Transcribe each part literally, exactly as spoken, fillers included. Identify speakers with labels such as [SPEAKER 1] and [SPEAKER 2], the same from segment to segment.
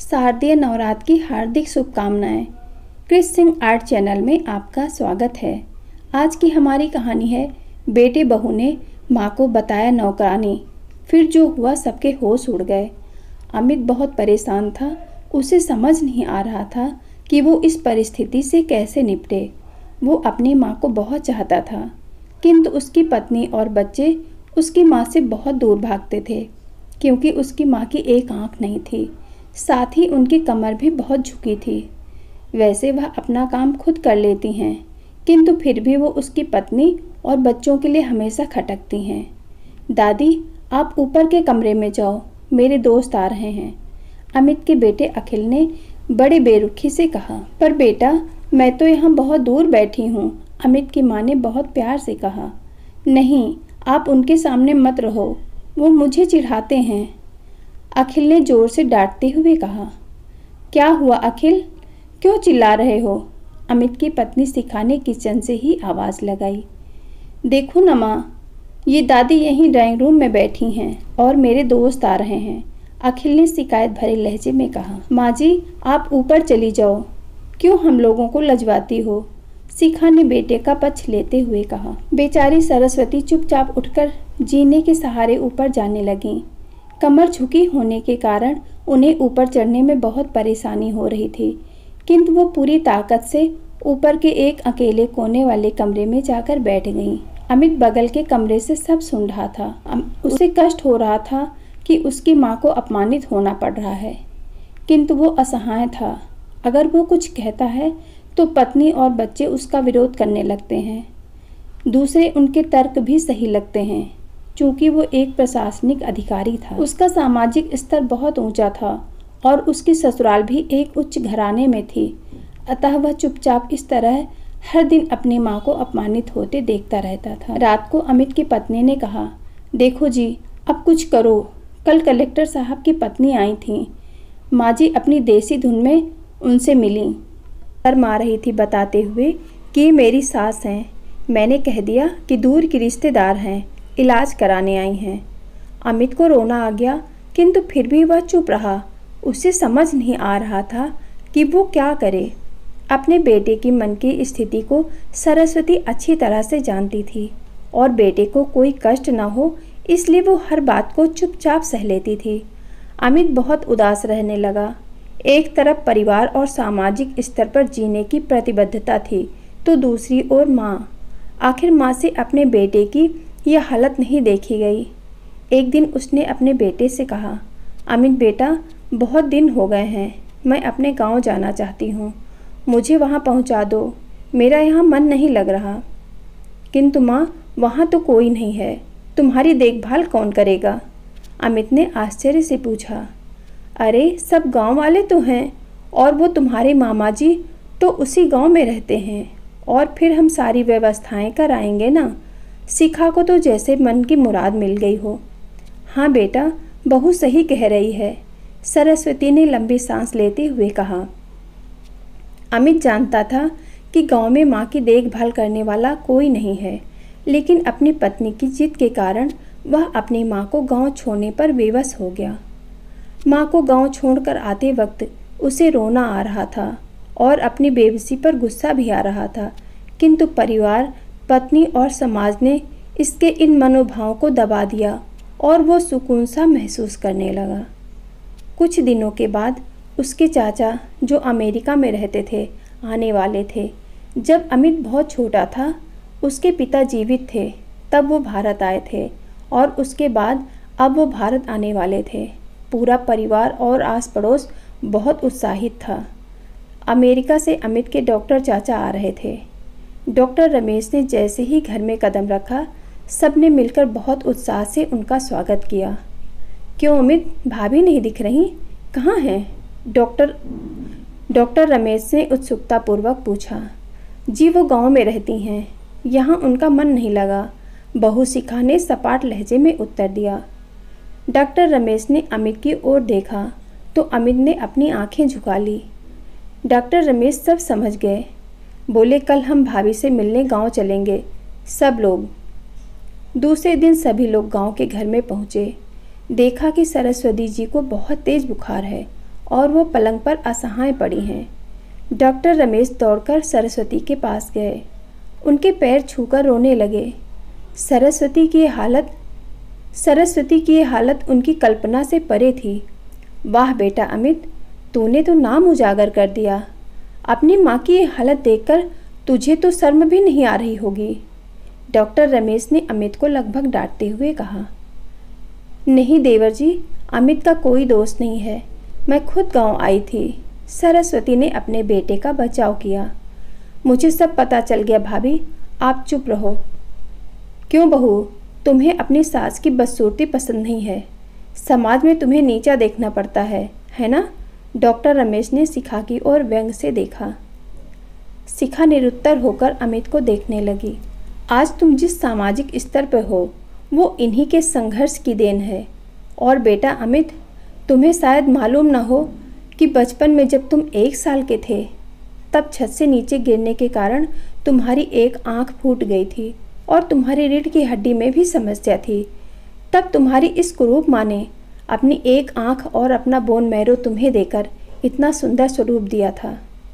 [SPEAKER 1] शारदीय नवरात्र की हार्दिक शुभकामनाएं। क्रिस सिंह आर्ट चैनल में आपका स्वागत है। आज की हमारी कहानी है बेटे बहू ने माँ को बताया नौकरानी, फिर जो हुआ सबके होश उड़ गए। अमित बहुत परेशान था। उसे समझ नहीं आ रहा था कि वो इस परिस्थिति से कैसे निपटे। वो अपनी माँ को बहुत चाहता था, किंतु उसकी पत्नी और बच्चे उसकी माँ से बहुत दूर भागते थे, क्योंकि उसकी माँ की एक आँख नहीं थी, साथ ही उनकी कमर भी बहुत झुकी थी। वैसे वह अपना काम खुद कर लेती हैं, किंतु फिर भी वो उसकी पत्नी और बच्चों के लिए हमेशा खटकती हैं। दादी, आप ऊपर के कमरे में जाओ, मेरे दोस्त आ रहे हैं, अमित के बेटे अखिल ने बड़े बेरुखी से कहा। पर बेटा, मैं तो यहाँ बहुत दूर बैठी हूँ, अमित की माँ ने बहुत प्यार से कहा। नहीं, आप उनके सामने मत रहो, वो मुझे चिढ़ाते हैं, अखिल ने जोर से डांटते हुए कहा। क्या हुआ अखिल, क्यों चिल्ला रहे हो? अमित की पत्नी शिखा ने किचन से ही आवाज़ लगाई। देखो न माँ, ये दादी यहीं ड्राइंग रूम में बैठी हैं और मेरे दोस्त आ रहे हैं, अखिल ने शिकायत भरे लहजे में कहा। माँ जी, आप ऊपर चली जाओ, क्यों हम लोगों को लजवाती हो? शिखा ने बेटे का पक्ष लेते हुए कहा। बेचारी सरस्वती चुपचाप उठकर जीने के सहारे ऊपर जाने लगीं। कमर झुकी होने के कारण उन्हें ऊपर चढ़ने में बहुत परेशानी हो रही थी, किंतु वो पूरी ताकत से ऊपर के एक अकेले कोने वाले कमरे में जाकर बैठ गईं। अमित बगल के कमरे से सब सुन रहा था। उसे कष्ट हो रहा था कि उसकी माँ को अपमानित होना पड़ रहा है, किंतु वो असहाय था। अगर वो कुछ कहता है तो पत्नी और बच्चे उसका विरोध करने लगते हैं। दूसरे उनके तर्क भी सही लगते हैं, चूँकि वो एक प्रशासनिक अधिकारी था। उसका सामाजिक स्तर बहुत ऊंचा था और उसकी ससुराल भी एक उच्च घराने में थी, अतः वह चुपचाप इस तरह हर दिन अपनी माँ को अपमानित होते देखता रहता था। रात को अमित की पत्नी ने कहा, देखो जी, अब कुछ करो। कल कलेक्टर साहब की पत्नी आई थी, माँ जी अपनी देसी धुन में उनसे मिली, शर्मा रही थी बताते हुए कि मेरी सास हैं। मैंने कह दिया कि दूर की रिश्तेदार हैं, इलाज कराने आई हैं। अमित को रोना आ गया, किंतु फिर भी वह चुप रहा। उसे समझ नहीं आ रहा था कि वो क्या करे। अपने बेटे की मन की स्थिति को सरस्वती अच्छी तरह से जानती थी और बेटे को कोई कष्ट न हो, इसलिए वो हर बात को चुपचाप सह लेती थी। अमित बहुत उदास रहने लगा। एक तरफ परिवार और सामाजिक स्तर पर जीने की प्रतिबद्धता थी, तो दूसरी ओर माँ। आखिर माँ से अपने बेटे की यह हालत नहीं देखी गई। एक दिन उसने अपने बेटे से कहा, अमित बेटा, बहुत दिन हो गए हैं, मैं अपने गांव जाना चाहती हूँ, मुझे वहाँ पहुँचा दो, मेरा यहाँ मन नहीं लग रहा। किंतु माँ, वहाँ तो कोई नहीं है, तुम्हारी देखभाल कौन करेगा? अमित ने आश्चर्य से पूछा। अरे, सब गांव वाले तो हैं, और वो तुम्हारे मामा जी तो उसी गांव में रहते हैं, और फिर हम सारी व्यवस्थाएं कराएंगे ना। शिखा को तो जैसे मन की मुराद मिल गई हो। हाँ बेटा, बहू सही कह रही है, सरस्वती ने लंबी सांस लेते हुए कहा। अमित जानता था कि गांव में माँ की देखभाल करने वाला कोई नहीं है, लेकिन अपनी पत्नी की जिद के कारण वह अपनी माँ को गांव छोड़ने पर बेबस हो गया। माँ को गांव छोड़कर आते वक्त उसे रोना आ रहा था और अपनी बेबसी पर गुस्सा भी आ रहा था, किंतु परिवार, पत्नी और समाज ने इसके इन मनोभावों को दबा दिया और वो सुकून सा महसूस करने लगा। कुछ दिनों के बाद उसके चाचा, जो अमेरिका में रहते थे, आने वाले थे। जब अमित बहुत छोटा था, उसके पिता जीवित थे, तब वो भारत आए थे, और उसके बाद अब वो भारत आने वाले थे। पूरा परिवार और आस पड़ोस बहुत उत्साहित था। अमेरिका से अमित के डॉक्टर चाचा आ रहे थे। डॉक्टर रमेश ने जैसे ही घर में कदम रखा, सबने मिलकर बहुत उत्साह से उनका स्वागत किया। क्यों अमित, भाभी नहीं दिख रही, कहाँ हैं? डॉक्टर डॉक्टर रमेश ने उत्सुकतापूर्वक पूछा। जी, वो गांव में रहती हैं, यहाँ उनका मन नहीं लगा, बहू शिखा ने सपाट लहजे में उत्तर दिया। डॉक्टर रमेश ने अमित की ओर देखा तो अमित ने अपनी आंखें झुका ली। डॉक्टर रमेश सब समझ गए। बोले, कल हम भाभी से मिलने गांव चलेंगे, सब लोग। दूसरे दिन सभी लोग गांव के घर में पहुँचे। देखा कि सरस्वती जी को बहुत तेज बुखार है और वो पलंग पर असहाय पड़ी हैं। डॉक्टर रमेश दौड़कर सरस्वती के पास गए, उनके पैर छूकर रोने लगे। सरस्वती की हालत सरस्वती की हालत उनकी कल्पना से परे थी। वाह बेटा अमित, तूने तो नाम उजागर कर दिया। अपनी माँ की ये हालत देखकर तुझे तो शर्म भी नहीं आ रही होगी। डॉक्टर रमेश ने अमित को लगभग डांटते हुए कहा। नहीं देवर जी, अमित का कोई दोष नहीं है, मैं खुद गांव आई थी। सरस्वती ने अपने बेटे का बचाव किया। मुझे सब पता चल गया भाभी, आप चुप रहो। क्यों बहू, तुम्हें अपनी सास की बदसूरती पसंद नहीं है? समाज में तुम्हें नीचा देखना पड़ता है, है ना? डॉक्टर रमेश ने शिखा की ओर व्यंग से देखा। शिखा निरुत्तर होकर अमित को देखने लगी। आज तुम जिस सामाजिक स्तर पर हो वो इन्हीं के संघर्ष की देन है। और बेटा अमित, तुम्हें शायद मालूम न हो कि बचपन में जब तुम एक साल के थे तब छत से नीचे गिरने के कारण तुम्हारी एक आंख फूट गई थी और तुम्हारी रीढ़ की हड्डी में भी समस्या थी। तब तुम्हारी इस कुरूप माँ ने अपनी एक आंख और अपना बोन मैरो तुम्हें देकर इतना सुंदर स्वरूप दिया था।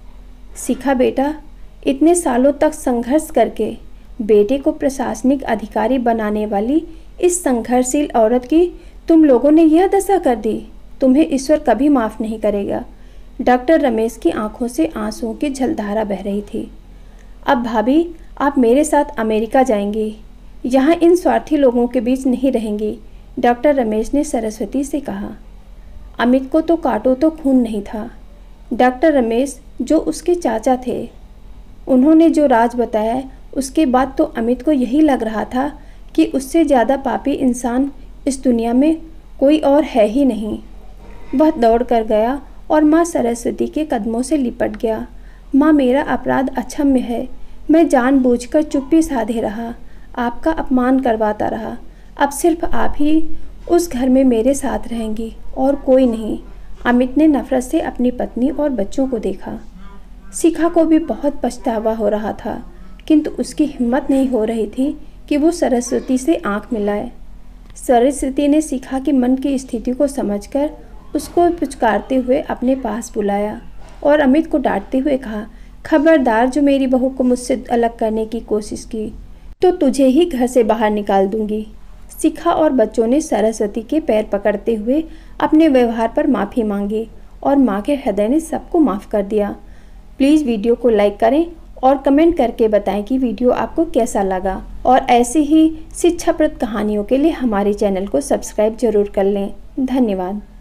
[SPEAKER 1] शिखा बेटा, इतने सालों तक संघर्ष करके बेटे को प्रशासनिक अधिकारी बनाने वाली इस संघर्षशील औरत की तुम लोगों ने यह दशा कर दी। तुम्हें ईश्वर कभी माफ़ नहीं करेगा। डॉक्टर रमेश की आंखों से आंसुओं की झलधारा बह रही थी। अब भाभी, आप मेरे साथ अमेरिका जाएंगी, यहाँ इन स्वार्थी लोगों के बीच नहीं रहेंगी। डॉक्टर रमेश ने सरस्वती से कहा। अमित को तो काटो तो खून नहीं था। डॉक्टर रमेश जो उसके चाचा थे, उन्होंने जो राज बताया उसके बाद तो अमित को यही लग रहा था कि उससे ज़्यादा पापी इंसान इस दुनिया में कोई और है ही नहीं। वह दौड़ कर गया और माँ सरस्वती के कदमों से लिपट गया। माँ, मेरा अपराध अक्षम्य है। मैं जानबूझकर चुप्पी साधे रहा, आपका अपमान करवाता रहा। अब सिर्फ आप ही उस घर में मेरे साथ रहेंगी और कोई नहीं। अमित ने नफरत से अपनी पत्नी और बच्चों को देखा। शिखा को भी बहुत पछतावा हो रहा था, किंतु उसकी हिम्मत नहीं हो रही थी कि वो सरस्वती से आंख मिलाए। सरस्वती ने शिखा के मन की स्थिति को समझकर उसको पुचकारते हुए अपने पास बुलाया और अमित को डांटते हुए कहा, खबरदार, जो मेरी बहू को मुझसे अलग करने की कोशिश की तो तुझे ही घर से बाहर निकाल दूंगी। शिखा और बच्चों ने सरस्वती के पैर पकड़ते हुए अपने व्यवहार पर माफ़ी मांगी और माँ के हृदय ने सबको माफ़ कर दिया। प्लीज़ वीडियो को लाइक करें और कमेंट करके बताएं कि वीडियो आपको कैसा लगा। और ऐसी ही शिक्षाप्रद कहानियों के लिए हमारे चैनल को सब्सक्राइब जरूर कर लें। धन्यवाद।